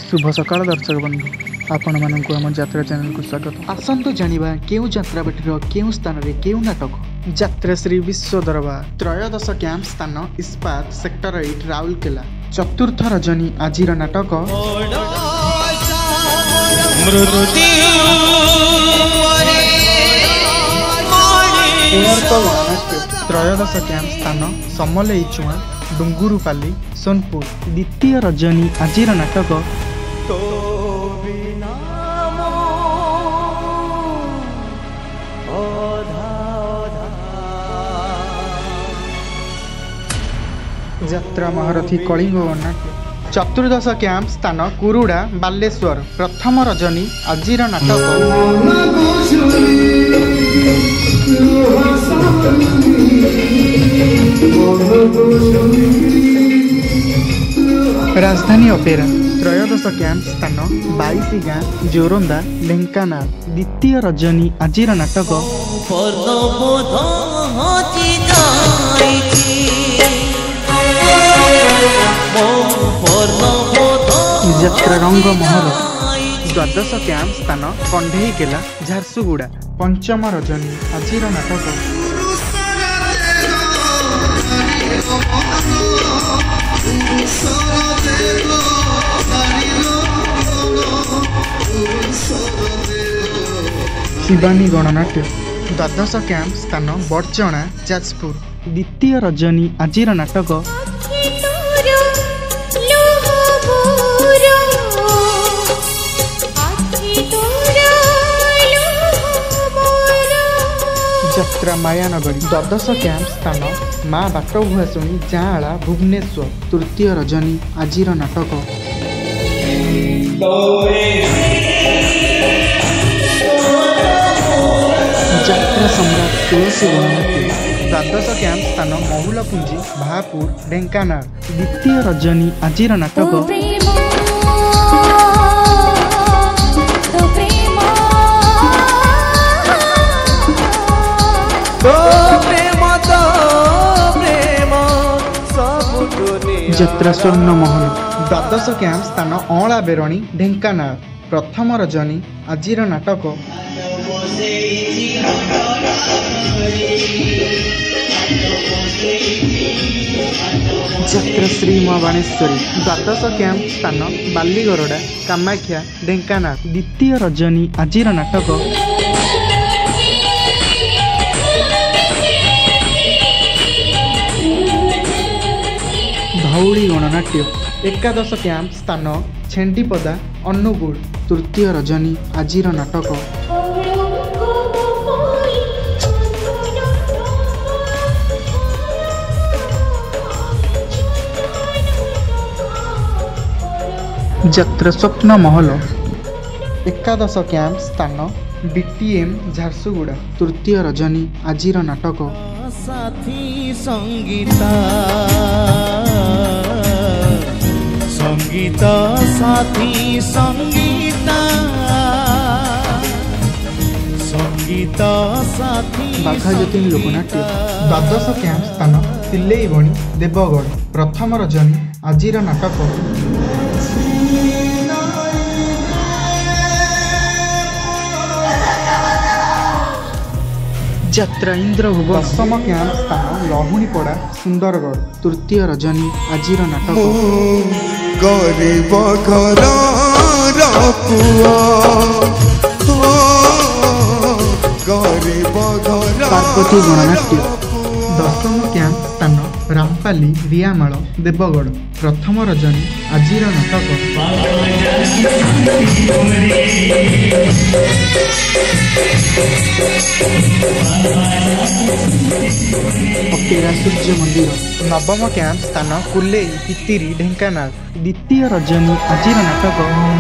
शुभ सकाल दर्शक बंधु आपण मानक आम यात्रा चैनल को स्वागत। आसतु जानिबा केउ यात्राबाटीर केउ स्थान रे केउ नाटक यात्रा श्री विश्व दरबार त्रयोदश कैंप स्थान इस्पात सेक्टर 8 राउरकेला चतुर्थ रजनी आजिर नाटक त्रयोदश कैंप स्थान समलई चुआ डुंगुरुपाली सोनपुर द्वितीय रजनी आजिर नाटक यात्रा महारथी कलिंग नाट्य चतुर्दश कैंप स्थान कुरुड़ा बालेश्वर प्रथम रजनी आजिर नाटक राजधानी अपेरा त्रयोदश कैंप स्थान 22 गाँ जोरंदा ढेंकानाल द्वितीय रजनी आजिर नाटक यात्रा रंग महल द्वादश कैंप स्थान कंढेईकेला झारसुगुड़ा पंचम रजनी आजिर नाटक शिवानी गणनाट्य द्वादश कैंप स्थान बड़चणा जाजपुर द्वितीय रजनी आजिर नाटक यात्रा मायानगरी द्वादश कैंप स्थान माँ बाट भुआसुणी जाँला भुवनेश्वर तृतीय रजनी आजिर नाटक यात्रा सम्राट तुलसी गणनाट्य द्वादश कैंप स्थान महुलपुंजी भापुर ढेंकानाल द्वितीय रजनी आजिर नाटक यात्रा स्वर्ण महल द्वादश कैंप स्थान अँला बेरणी ढेंकानाल प्रथम रजनी आजिर नाटक यात्रा श्री माँ बाणेश्वरी द्वादश कैंप स्थान बालीगरड़ा कामाख्या ढेंकानाल द्वितीय रजनी आजिर नाटक धौली गणनाट्य एकादश कैंप स्थान छेंडीपदा अनुगुल तृतीय रजनी आजिर नाटक यात्रा स्वप्न महल एकादश कैंप स्थान बीटीएम झारसुगुड़ा तृतीय रजनी आजिर नाटक साथी संगीता संगीता साथी संगीता संगीता साथी बाघाजतीन लोकनाट्य द्वादश कैंप स्थान तिलेईबणी देवगढ़ प्रथम रजनी आजिर नाटक यात्रा इंद्रभुव दशम कैंप स्थान लहुणीपड़ा सुंदरगढ़ तृतीय रजनी आजिर नाटक गरीब घर पार्वती गणनाट्य दशम कैंप स्थान रामपाली रियामाल देवगढ़ प्रथम रजनी आजिर नाटक अपेरा सूर्य मंदिर नवम कैंप स्थान कुलेई पितिरी ढेंकानाल द्वितीय रजनी आजिर नाटक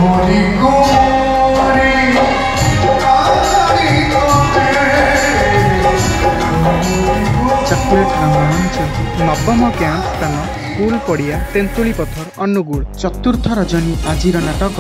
चॉकलेट रंगमंच नवम कैंप स्थान स्कूल पड़िया तेंतुली पथर अनुगुल चतुर्थ रजनी आजिर नाटक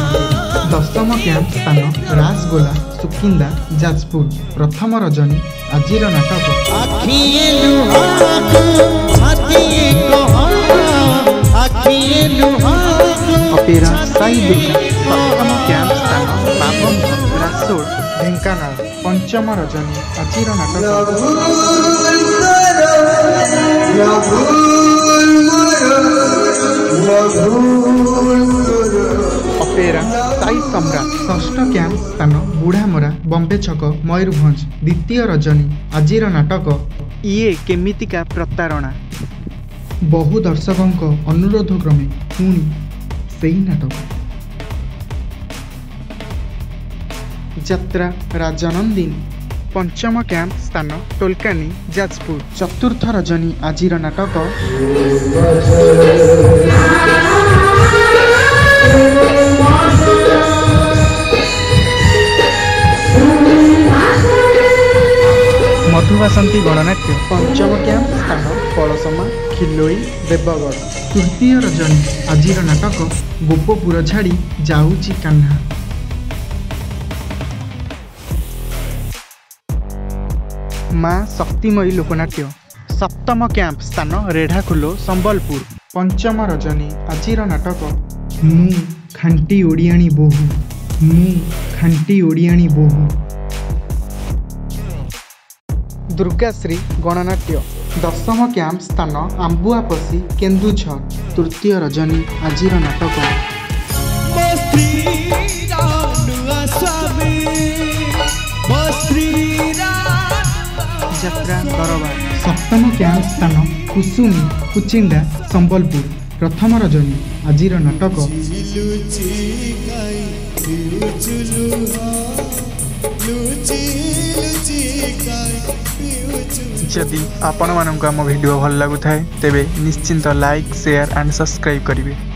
दशम कैंप स्थान राजगोला सुकिंदा जाजपुर प्रथम रजनी ଆଜିର ନାଟକ ଆଖିଏ ଲୁହାକୁ ଛାତିଏ କହ ଆଖିଏ ଲୁହାକୁ ଅପେରା ସାଇ ଦୁର୍ଗା ସପ୍ତମ କ୍ୟାମ୍ପ ସ୍ଥାନ ବାବନ ରାସୋଡ଼ ଢେଙ୍କାନାଳ ପଞ୍ଚମ ରଜନୀ ଆଜିର ନାଟକ ଅପେରା ସାଇ ସମ୍ରାଟ ଷଷ୍ଠ କ୍ୟାମ୍ପ ସ୍ଥାନ ବୁଢ଼ାମରା ବମ୍ବେ ଛକ ମୟୂରଭଞ୍ଜ ଦ୍ୱିତୀୟ ରଜନୀ ଆଜିର ନାଟକ ଇଏ କେମିତିକା ପ୍ରତାରଣା ବହୁ ଦର୍ଶକଙ୍କ ଅନୁରୋଧ କ୍ରମେ ପୁଣି ସେହି ନାଟକ ଯାତ୍ରା ରାଜନନ୍ଦିନୀ ପଞ୍ଚମ କ୍ୟାମ୍ପ ସ୍ଥାନ ଟୋଲକାନି ଯାଜପୁର ଚତୁର୍ଥ ରଜନୀ ଆଜିର ନାଟକ ମଧୁବାସନ୍ତୀ ଗଣନାଟ୍ୟ ପଞ୍ଚମ କ୍ୟାମ୍ପ ସ୍ଥାନ ପଳସମା ଖିଲୋଇ ଦେବଗଡ଼ ତୃତୀୟ ରଜନୀ ଆଜିର ନାଟକ ଗୋପପୁର ଛାଡ଼ି ଯାଉଛି କାହ୍ନା ମା ଶକ୍ତିମୟୀ ଲୋକନାଟ୍ୟ ସପ୍ତମ କ୍ୟାମ୍ପ ସ୍ଥାନ ରେଢ଼ାଖୋଲ ସମ୍ବଲପୁର ପଞ୍ଚମ ରଜନୀ ଆଜିର ନାଟକ ମୁଁ ଖାଣ୍ଟି ଓଡ଼ିଆଣୀ ବୋହୂ ମୁଁ ଖାଣ୍ଟି ଓଡ଼ିଆଣୀ ବୋହୂ ଦୁର୍ଗାଶ୍ରୀ ଗଣନାଟ୍ୟ ଦଶମ କ୍ୟାମ୍ପ ସ୍ଥାନ ଆମ୍ବୁଆପଶି କେନ୍ଦୁଝର ତୃତୀୟ ରଜନୀ ଆଜିର ନାଟକ ଯାତ୍ରା ଦରବାର ସପ୍ତମ କ୍ୟାମ୍ପ ସ୍ଥାନ କୁସୁମୀ କୁଚିଣ୍ଡା ସମ୍ବଲପୁର ପ୍ରଥମ ରଜନୀ ଆଜିର ନାଟକ ଯଦି ଆପଣମାନଙ୍କୁ ଆମ ଭିଡ଼ିଓ ଭଲ ଲାଗୁଥାଏ ତେବେ ନିଶ୍ଚିନ୍ତ ଲାଇକ୍ ସେୟାର ଆଣ୍ଡ ସବସ୍କ୍ରାଇବ୍ କରିବେ।